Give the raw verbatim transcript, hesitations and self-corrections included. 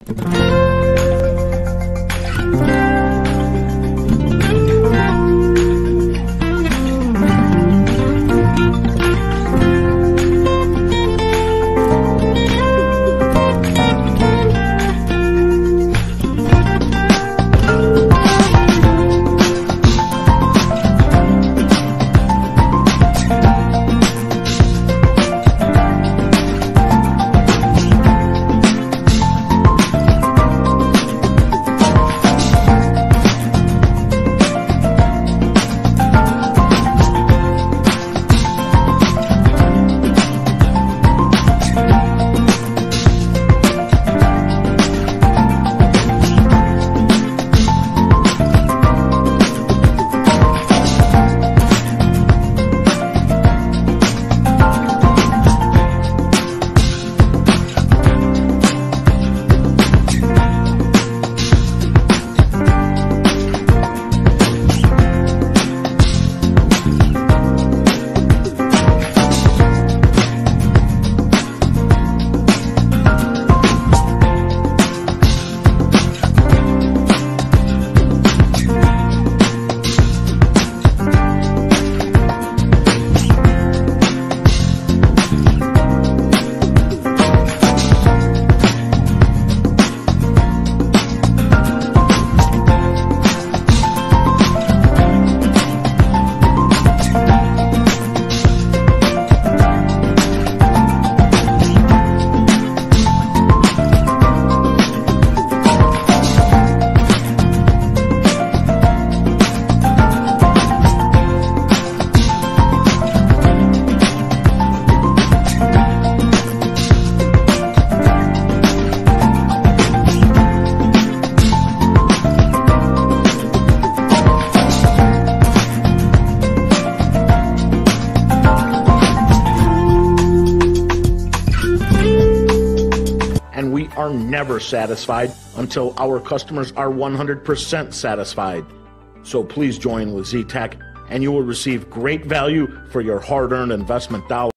And we are never satisfied until our customers are one hundred percent satisfied. So please join with Z-Tech and you will receive great value for your hard-earned investment dollars.